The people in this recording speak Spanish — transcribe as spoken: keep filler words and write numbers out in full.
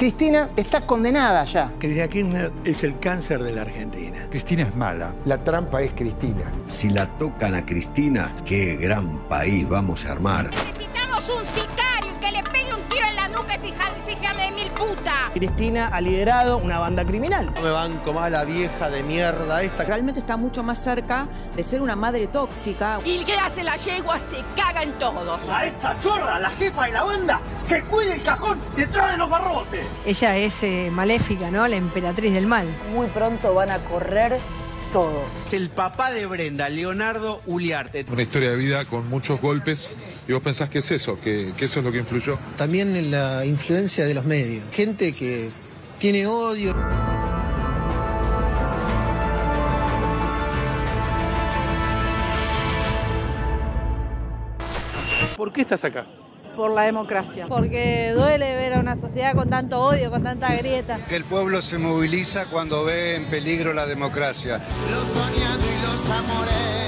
Cristina está condenada ya. Cristina Kirchner es el cáncer de la Argentina. Cristina es mala. La trampa es Cristina. Si la tocan a Cristina, qué gran país vamos a armar. Necesitamos un sicario que le pegue un tiro en la nuca a esa hija, esa hija de mil puta. Cristina ha liderado una banda criminal. No me banco más la vieja de mierda esta. Realmente está mucho más cerca de ser una madre tóxica. Y el que hace la yegua se caga en todos. A esa chorra, la jefa de la banda, que cuide el cajón detrás de los barrotes. Ella es eh, maléfica, ¿no? La emperatriz del mal. Muy pronto van a correr todos. El papá de Brenda, Leonardo Uliarte. Una historia de vida con muchos golpes. ¿Y vos pensás que es eso? ¿Que, que eso es lo que influyó? También en la influencia de los medios. Gente que tiene odio. ¿Por qué estás acá? Por la democracia. Porque duele ver a una sociedad con tanto odio, con tanta grieta. Que el pueblo se moviliza cuando ve en peligro la democracia. Los soñados y los amores.